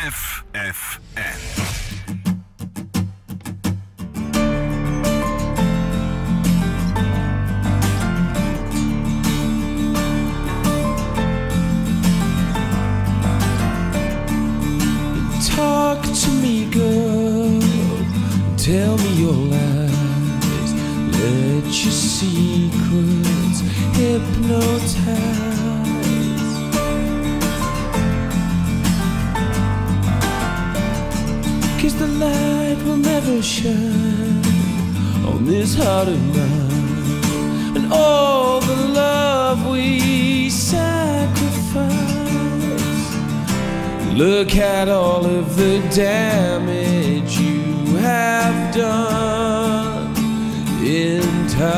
FFN. Talk to me, girl. Tell me your lies. Let your secrets hypnotize. 'Cause the light will never shine on this heart of mine, and all the love we sacrifice. Look at all of the damage you have done in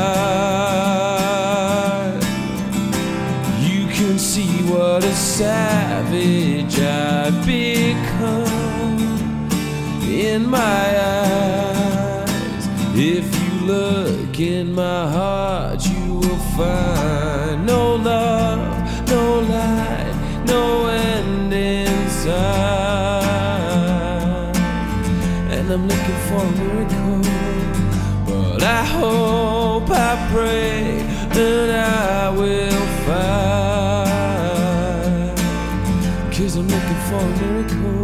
time. You can see what a savage I've become in my eyes. If you look in my heart, you will find no love, no light, no end inside. And I'm looking for a miracle, but I hope, I pray that I will find. 'Cause I'm looking for a miracle.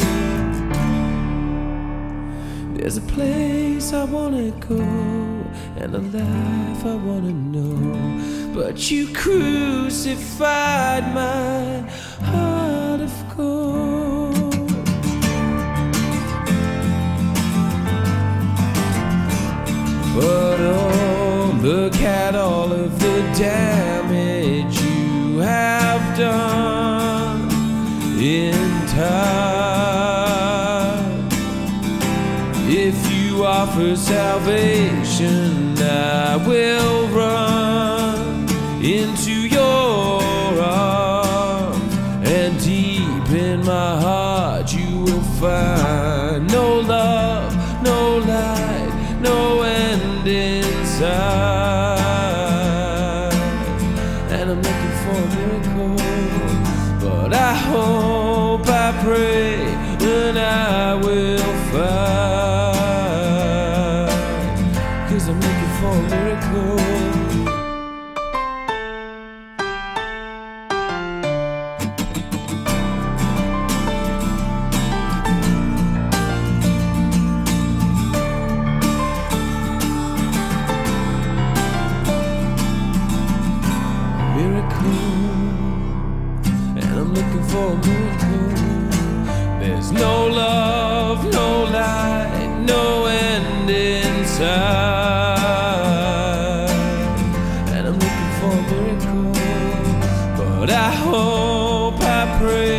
There's a place I wanna go and a life I wanna know, but you crucified my heart of gold. But oh, look at all of the damage you have done in time. If you offer salvation, I will run into your arms, and deep in my heart you will find no love, no light, no end inside. And I'm looking for a miracle, but I hope, I pray that I will find. 'Cause I'm looking for a miracle. And I'm looking for a miracle. There's no love, no light, no end inside. And I'm looking for a miracle, but I hope, I pray